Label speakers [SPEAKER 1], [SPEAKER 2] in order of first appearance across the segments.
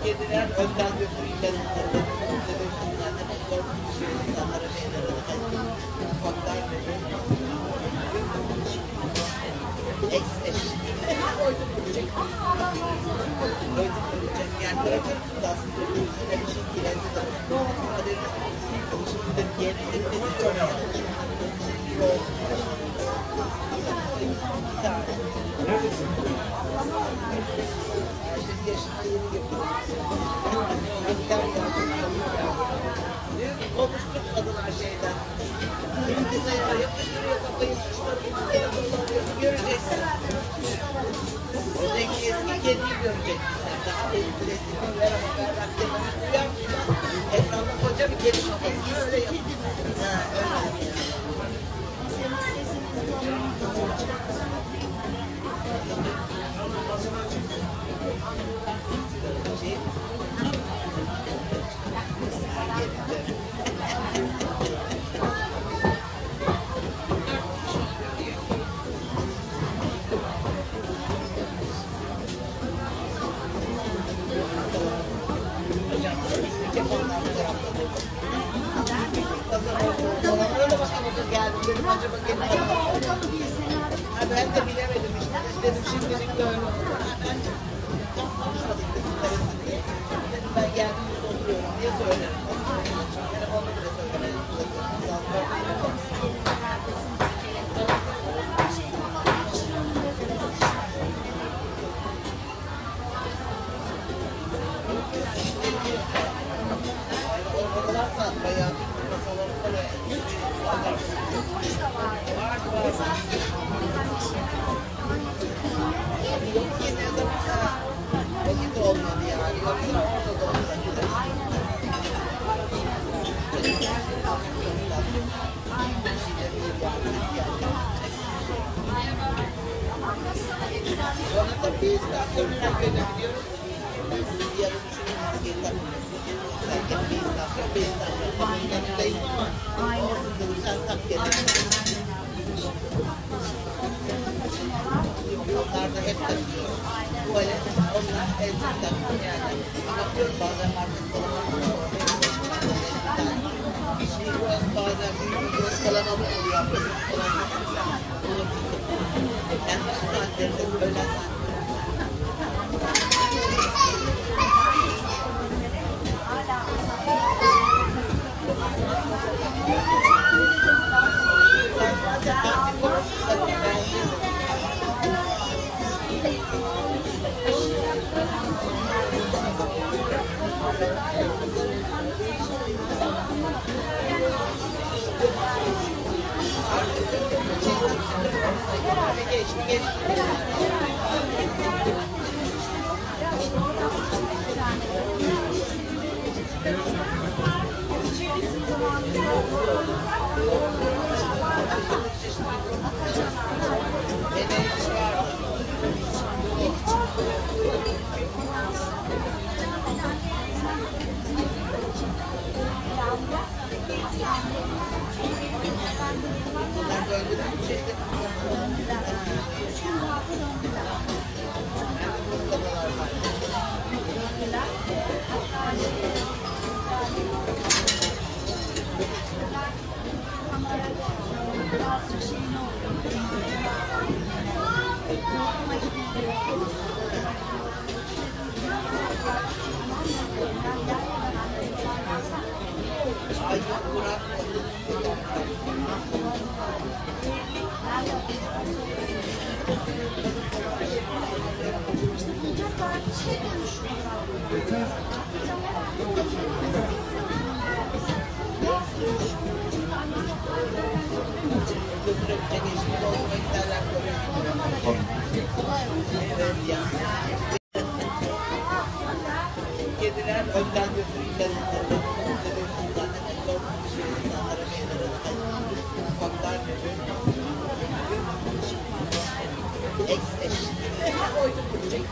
[SPEAKER 1] Kediler önden götürüyle zaten korkmuyor insanlara ufaklar eş oydurulacak yani bırakırsınız aslında yüzüne bir şey girerse de şimdi yeni konuşturmadılar şeyden. Bilgisayara yapıştırıyor kafayı göreceksin. Oradaki eski kediyi göreceksin sen. Daha eski resmi ver ama berrak demeni duyarmıyor. Etrafta koca bir kedi kafası öyle yapıyor. Öyle bakalım geldim dedim acaba gelin ben de bilemedim işte dedim şimdilik böyle olur. Ben konuşmadık dedim neresi diye. Dedim ben geldim burada oturuyorum diye söylerim. Telefonda bile söylemedim. Bayağı masaları böyle vakit olmadı yani. Yoksa orada da olsa ona da bir istasyonuna gönderiyoruz. Yarın şunu maskeyi takmıyorsun. Sen bir istasyon tabii yanındayız ama olsun dedim sen tak gelin. Onlar da hep takıyor. Böyle onlar elbette takıyor yani. Bakıyorum bazen market falan bazen büyük bir göz kalabalık oluyor. Yani şu saatlerinde öğlen saatlerinde. Kediler önden götürüyle zaten korkmuyor insanlara ufaklar eş oydurulacak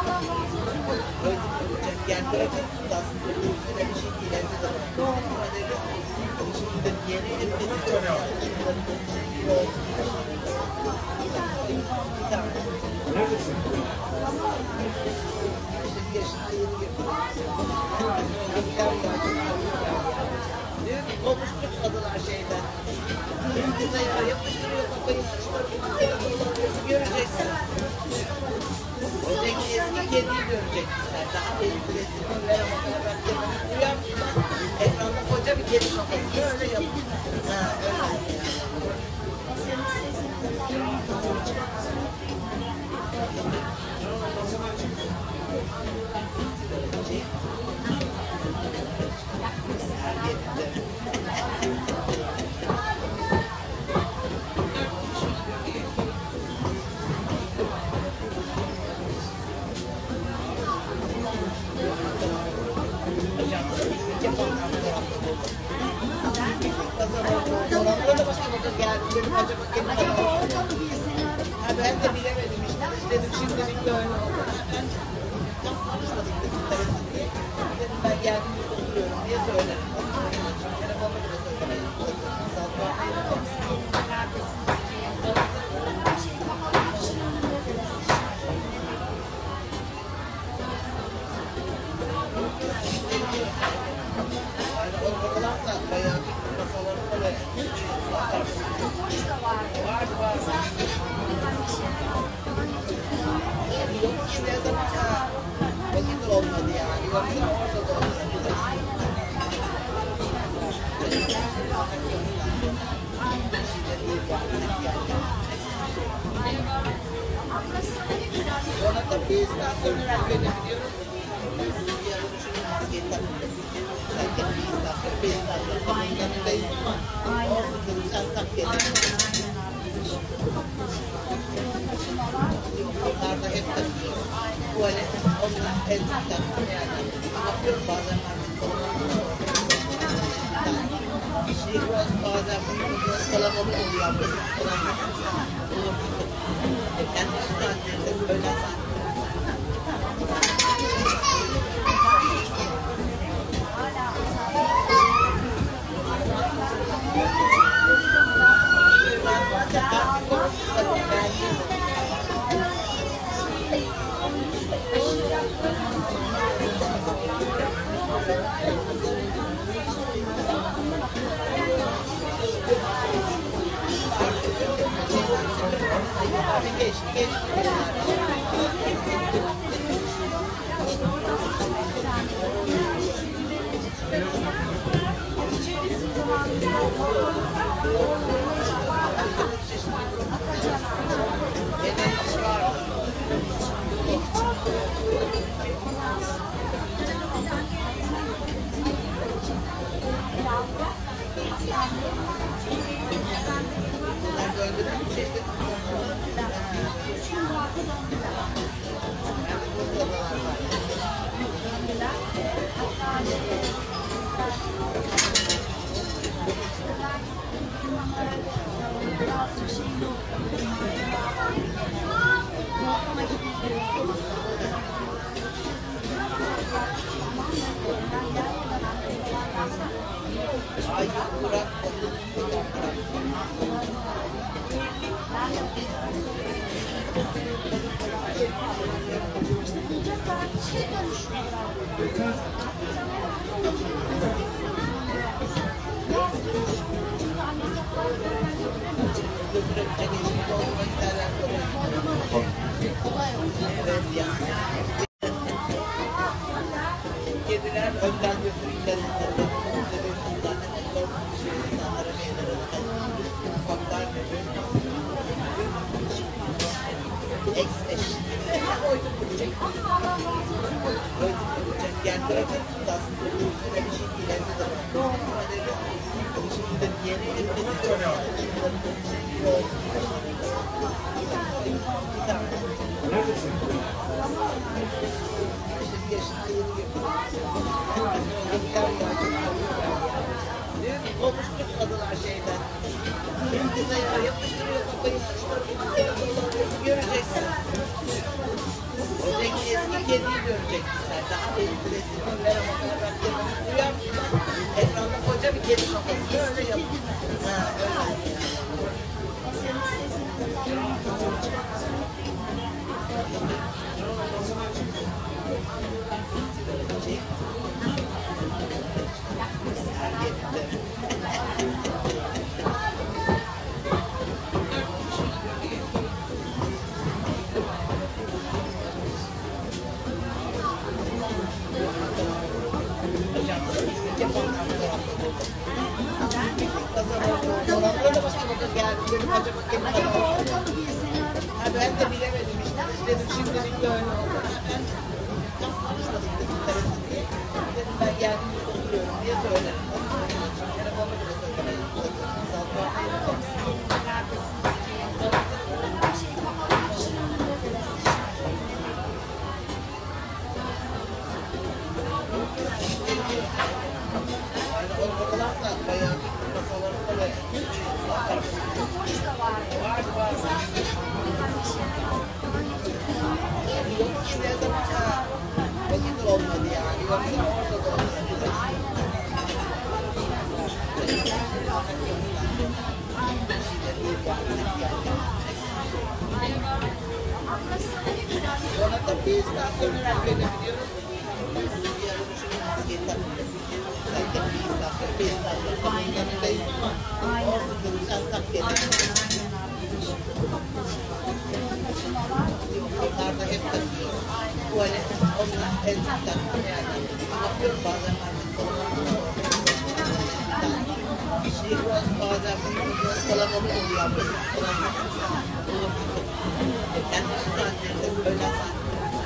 [SPEAKER 1] yani bırakırsınız aslında yüzüne bir şey girerse de şimdi yeni neredesin? Yaşında yeni girdim. kafayı göreceksin. Öteki eski kediyi göreceksin sen. Daha benim resmim veremem. Ben kediyi uyanmışlar. Ekranda koca bir kedi kafası. Böyle yapıyor. Ha, öyle. Dolaplara da başka bakın geldim dedim acaba kendine ben de bilemedim işte dedim şimdilik böyle oldu. Ben tanışmadık dedim teresi diye. Dedim ben geldim oturuyorum diye söyledim. Telefonla bile söylemedim. Yok ki ne zaman vakit olmadı yani. Yoksa orada da olmadı. Ona da bir istasyon verebiliyorum. Yarın şunu maskeyi takıyorum. Sen de bir istasyon. Kapının olsun dedim sen tak gelin. Onlar da hep takıyor. Tuvalet, onlar el takıyor yani. Bakıyorum bazen biraz bazen biraz kalabalık oluyor. Kendi saatlerinde öğlen saatlerinde. Kediler önden götürürken insanlara meydan ufaklar eş oyduk kuracak. Yani bırakın aslında üstüne bir şey ileride de var. Şimdi de yeni evde çok konuştuk kadınlar şeyden. Kıza yapıştırıyor kafayı. Göreceksin. Öteki eski kediyi göreceksin sen. Daha benim resmim veremem. Ben kediyi uyanmışlar. Ekranda koca bir kedi kafası. Böyle yapıyor. Ha, öyle. Yoksa orada da ona da bir istasyon verebiliyoruz. Bir ara düşünün maskeyi takıyoruz. Sen de bir istasyon yanındayız ama olsun dedim sen tak dedim. Onlar da hep takıyor. Tuvalet, onlar el takıyor yani. Bakıyorum bazen biraz bazen biraz kalabalık oluyor. Kendisi saatlerinde öğlen saatlerinde.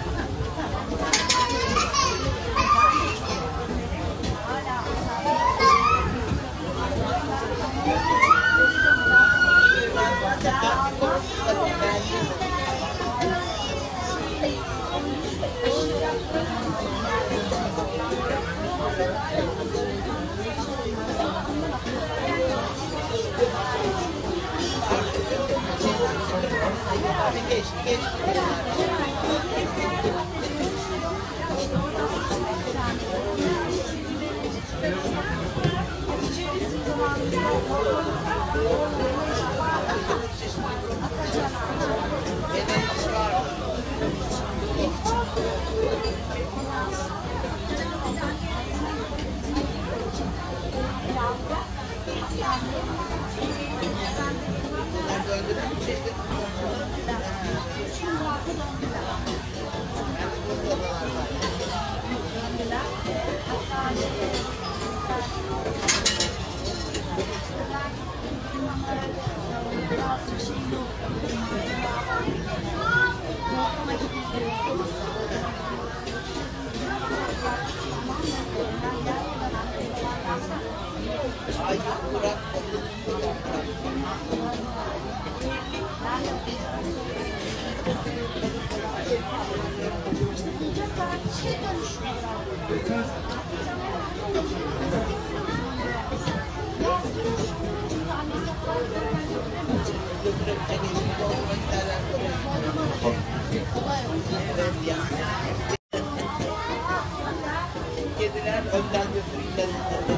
[SPEAKER 1] Kediler önden götürürler.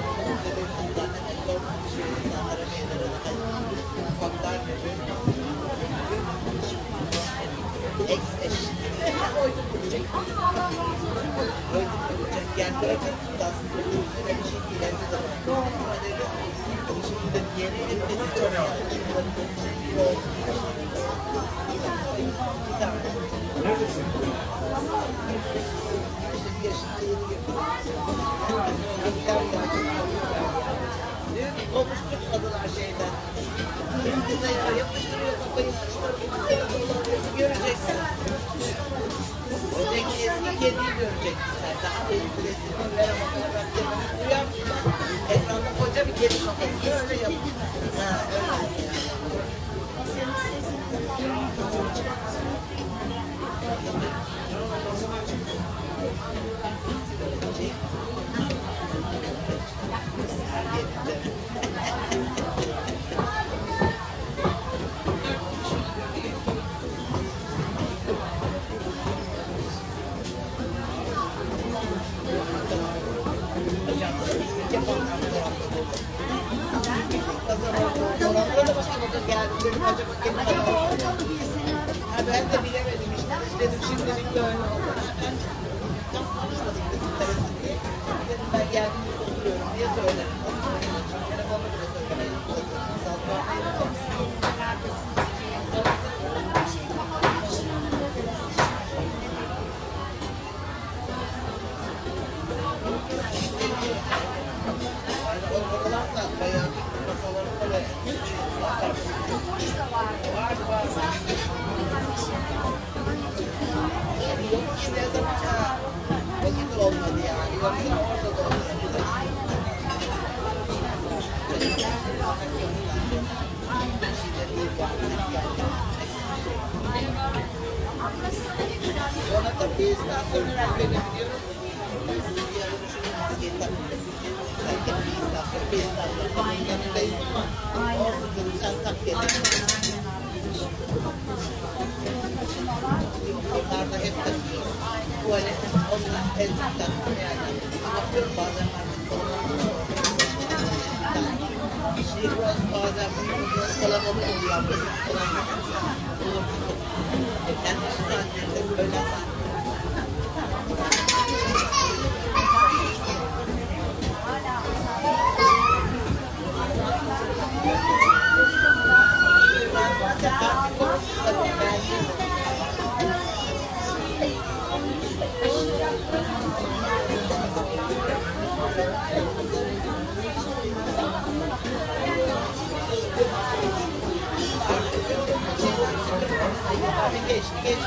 [SPEAKER 1] Ufaklar ex-eş. Yani bırakın aslında bir şey değil. Şimdi yeni neredesin? Konuşturmadılar şeyden. Bilgisayara yapıştırıyor kafayı göreceksin. Öteki eski kediyi göreceksin sen. Daha eski resmini veremem. Uyan. Ekranda koca bir kedi kafası. Öyle yapıyor. Ben de bilemedim işte. Dedim şimdilik böyle oldu. Ben tam konuşmadık dedim terası diye. Dedim ben geldim oturuyorum diye söyledim. Telefonu bile söylemedim. Olmadı yani. Yoksa orada da olmadı. Ona da bir istasyon verebiliyoruz. Bir ara düşünün maskeyi takıyoruz. Sen de bir istasyon yanındayız ama olsun dedim sen tak dedim. Onlar da hep takıyor. Tuvalet, onlar el takıyor yani. Bakıyorum bazen biraz bazen biraz kalabalık oluyor. Olur. Kendisi zannediyor. Öyle geçti.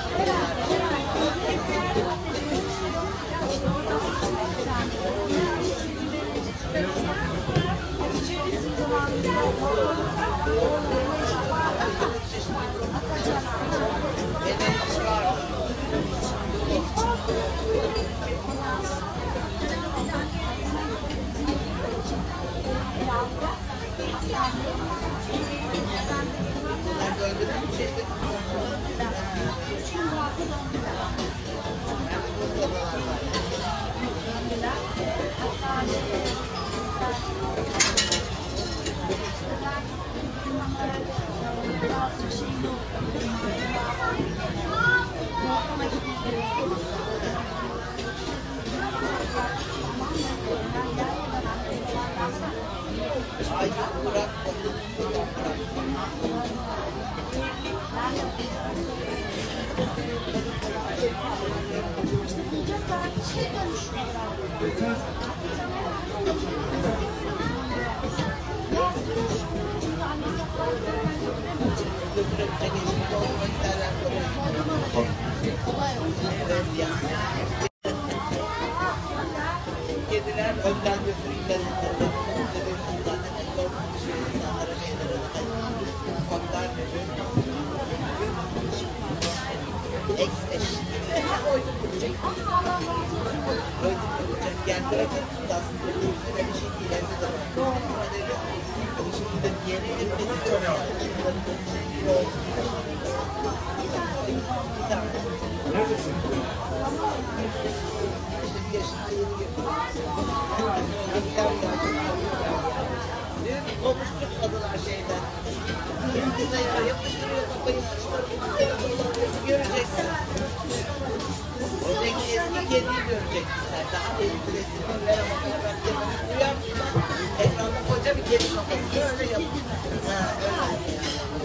[SPEAKER 1] Kediler önden götürürler. Yani bırakın aslında bir şey değil. Şimdi de yeni
[SPEAKER 2] Neredesin?
[SPEAKER 1] bir yaşında yeni diyor ki konuştuk kadınlar şeyden. Kıza ya yapıştırıyor kafayı. Göreceksin. Öteki eski kediyi göreceksin sen. Daha eski resimler ama ben uyanmışlar. Ekranda koca bir kedi kafası. Böyle yapıyor. Ha, öyle.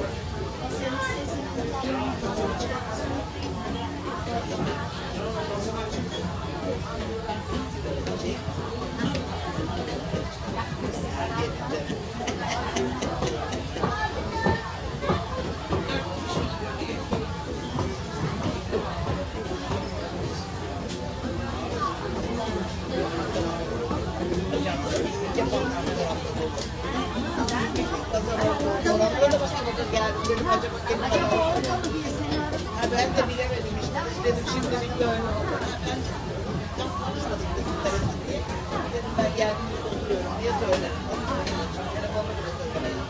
[SPEAKER 1] Orada da başka bir geldi. Dedim acaba ben de bilemedim işte. Dedim şimdilik böyle oldu. Ben konuşmadık dedim diye. Dedim ben geldim oturuyorum diye söyledim. Telefonu bile söylemedim.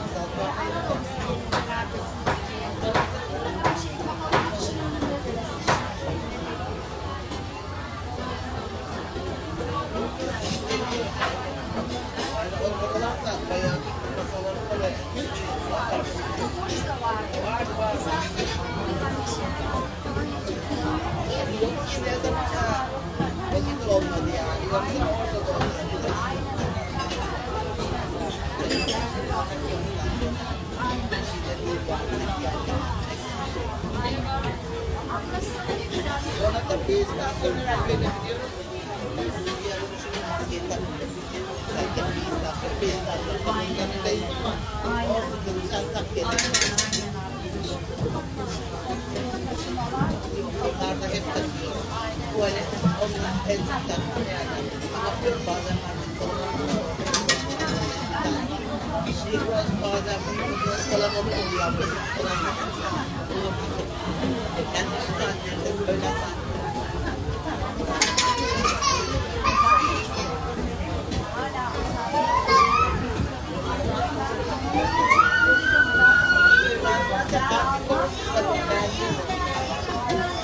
[SPEAKER 1] Olmadı yani. Yoksa orada da olmadı. Sonra da bir istasyonlar benim diyorum. Yarın şunu maskeyi takıyorsun. Sen de bir istasyon. Kapının yanındayız. Olsun dedim sen tak dedim. Onlar da hep takıyor. Tuvalet, onlar el takıyor yani. Bakıyorum bazen biraz bazen biraz kalabalık oluyor. Olur. Kendisi zannediyor. Öyle zannediyor. Ben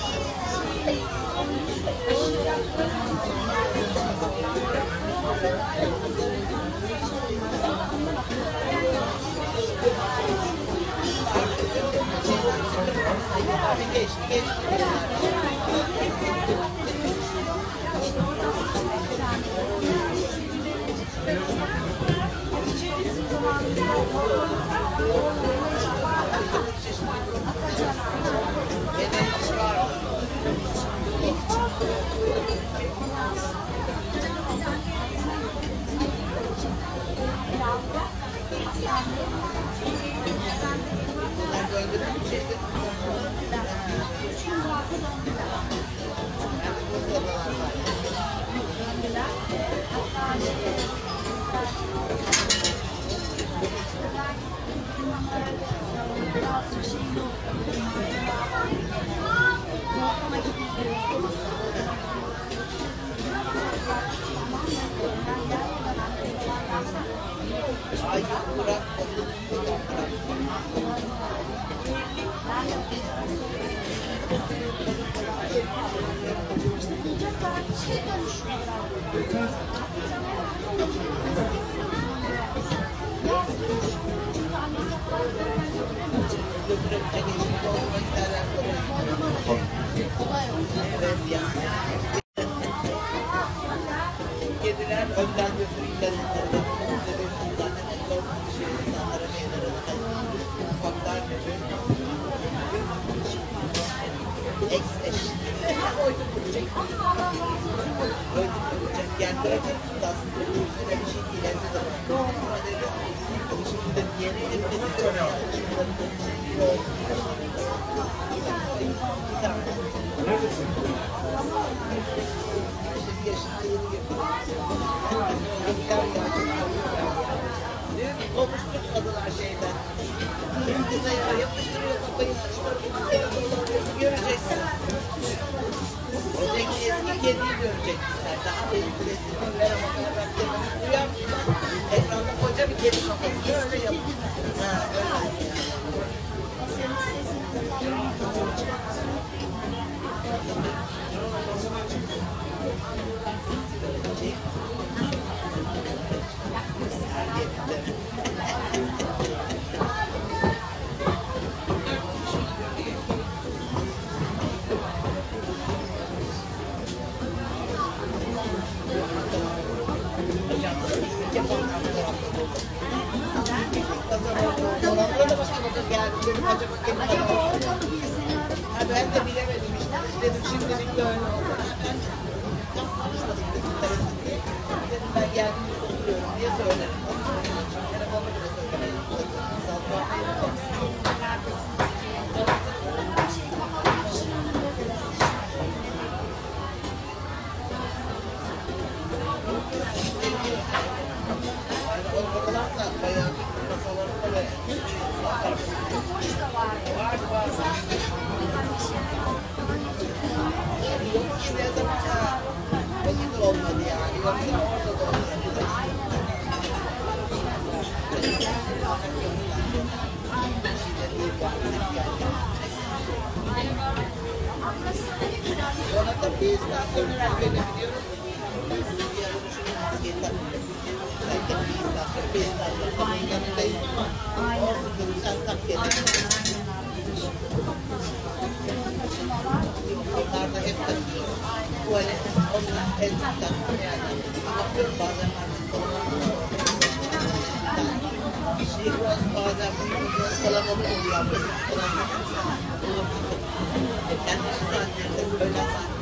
[SPEAKER 1] Kediler önden götürürler. Ufaklar yani bırakın da aslında üstüne bir şey değil. Evde de bırakın. Ama dedi, şimdi de yeni evde çok bir tane.
[SPEAKER 2] Neredesin?
[SPEAKER 1] İşte yaşında yeni girdim. Diyor ki konuşturmadılar şeyden. Bilgisayara yapıştırıyor kafayı. Göreceksin. Öteki eski kediyi göreceksin sen. Daha benim resmini veremem. Ben kendimi duyar mısın? Ekranda koca bir kedi kafası. Öyle yapıyor. Ha, öyle. Ben de bilemedim işte. Dedim şimdilik böyle oldu. Ben tam konuşmadım dedim terası diye. Dedim ben geldim oturuyorum diye söylerim. Telefonla bile söylemedim. Bayağı masalarında ve var. Yok ki ne zaman vakit olmadı yani. Yoksa orada da olmadı. Ona da bir istasyonlar verebiliyorum. Bir ara düşünün maskeyi takıyorum. Sen de bir istasyon. Yanındayız ama olsun dedim sen tak dedim. Onlar da hep takıyor. Tuvalet, onlar hep takıyor yani. Bakıyorum bazen artık biraz bazen biraz kalabalık oluyor. Kendisi saatlerinde böyle saatlerinde.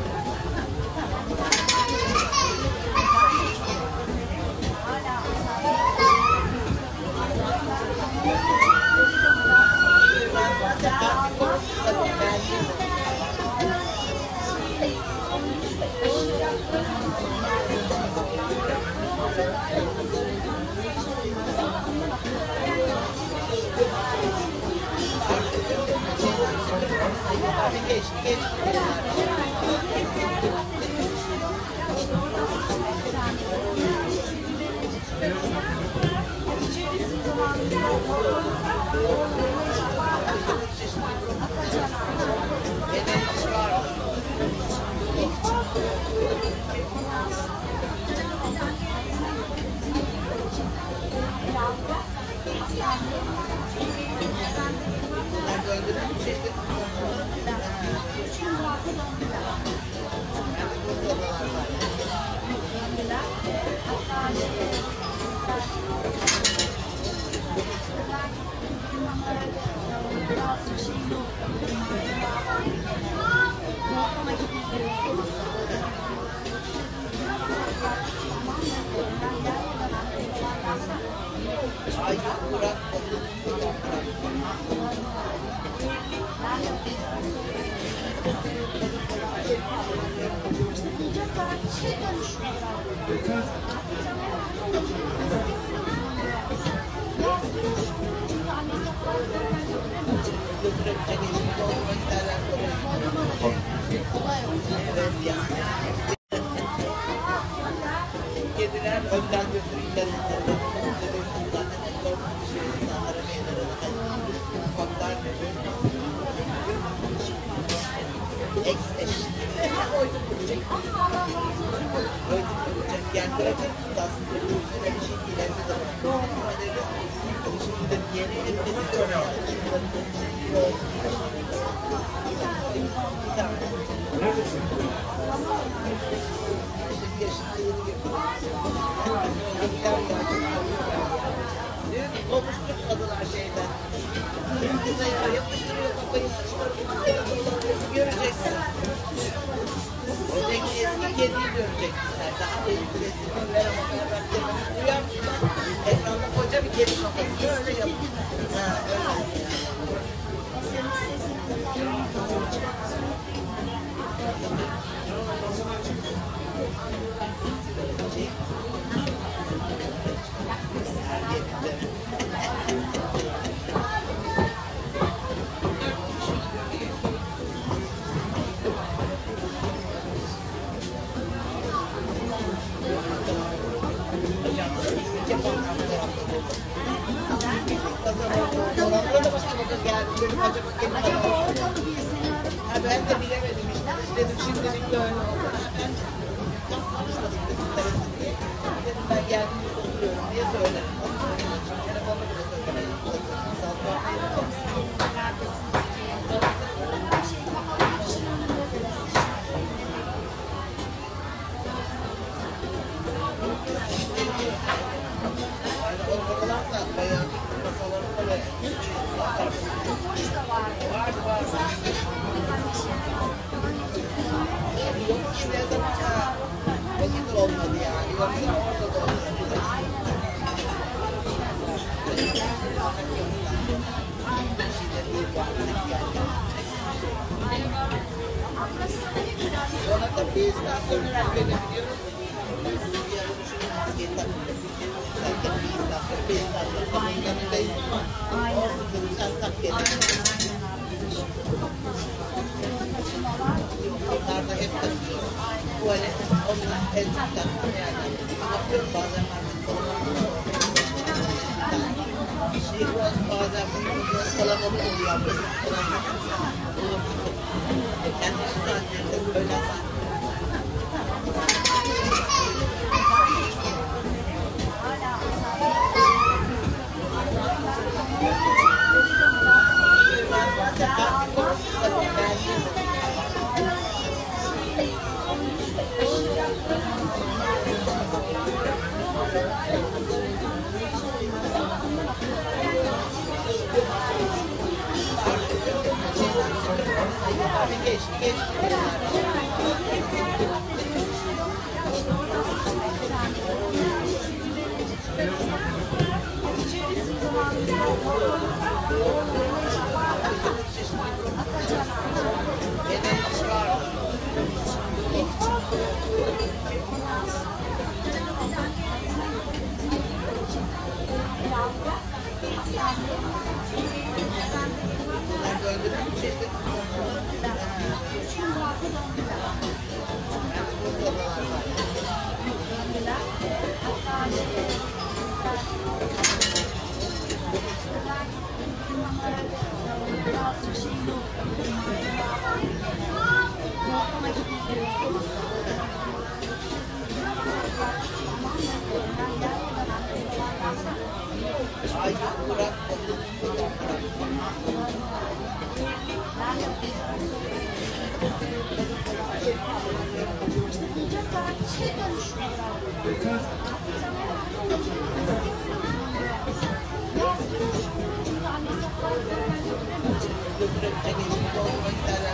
[SPEAKER 1] Ay bırak. Kediler önden götürürler. Yani bırakın aslında bir şey ileride de şimdi yeni konuştuk kadılar şeyden. Kıza yapıştırıyor kafayı göreceksin. Öteki eski kediyi göreceksin sen. Daha eski resmini ver ama ben uyan. Ekranda koca bir kedi kafası. Öyle yapıyor. Ha, öyle. Ben de bilemedim işte. Dedim şimdilik de öyle oldu. Ben konuşmadım dedim diye. Dedim ben geldim oturuyorum diye söyledim. Telefonla bile söylemedim. Olmadı yani. Yoksa orada da olmadı. Ona da bir istasyon verebiliyoruz. Bir istasyon ama yanındayız ama olsun dedim sen tak gelin. Onlar da hep takıyor. Tuvalet, onlar el takıyor yani. Yapıyorum bazen bazen kalabalık oluyor. Kendi saatlerinde öğlen
[SPEAKER 2] Şimdi
[SPEAKER 1] Hani,